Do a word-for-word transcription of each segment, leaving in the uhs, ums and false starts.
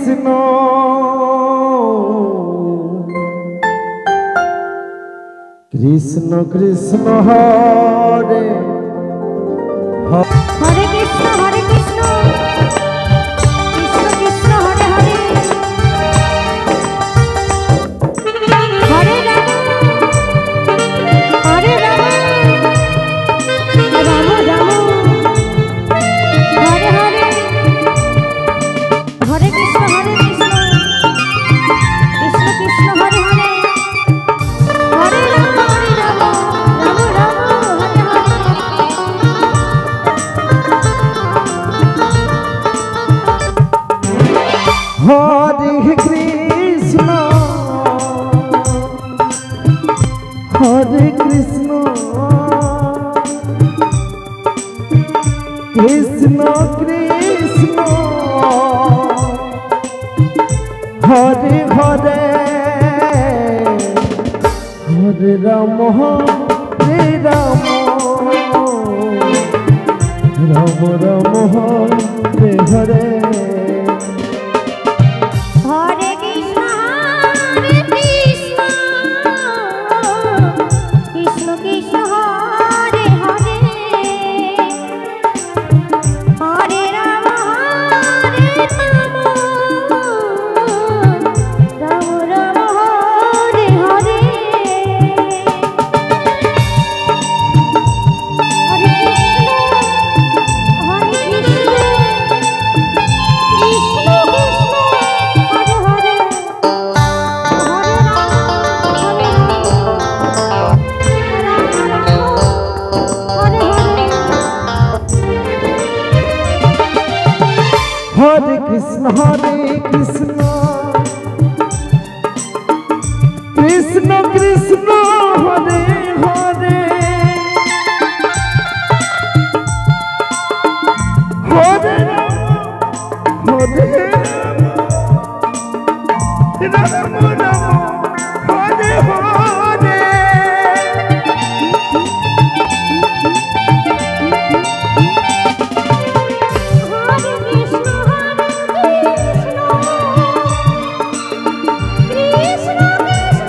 Krishna Krishna Krishna Hare Hare Krishna Hare Krishna Krishna Krishna Hare Hare Hare Ram Hare Ram Ram Ram Hare Hare Hare Krishna Hare Krishna Krishna Krishna Hare Hare Hare Ram Hare Ram Ram Ram Hare Hare Hare Krishna Hare Krishna Krishna Krishna Hare Hare Hare Ram Hare Ram Ram Ram Hare Hare Hare Krishna Hare Krishna Krishna Krishna Hare Hare Hare Ram Hare Ram Ram Ram Hare Hare Hare Krishna Hare Krishna Krishna Krishna Hare Hare Hare Ram Hare Ram Hare Hare Hare Krishna Hare Krishna Krishna Krishna Hare Hare Hare Ram Hare Ram Ram Ram Hare Hare Hare Krishna Hare Krishna Krishna Krishna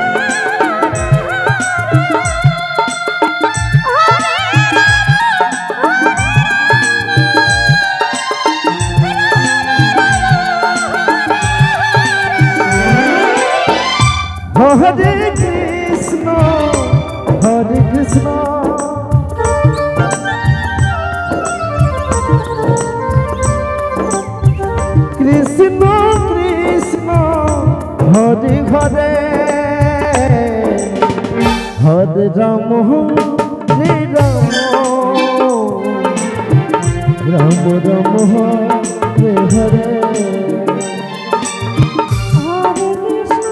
Hare Krishna Hare Krishna Krishna Krishna Hare Hare Hare Ram Hare Ram Ram Ram Hare Hare Hare Krishna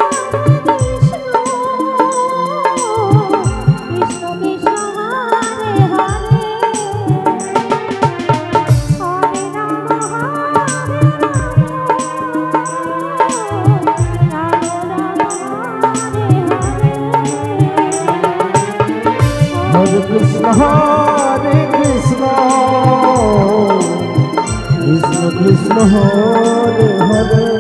Hare Krishna Krishna Krishna Hare Hare Hare Ram Hare Ram Ram Ram Hare Hare Hare Krishna Hare Krishna Krishna Krishna Hare Hare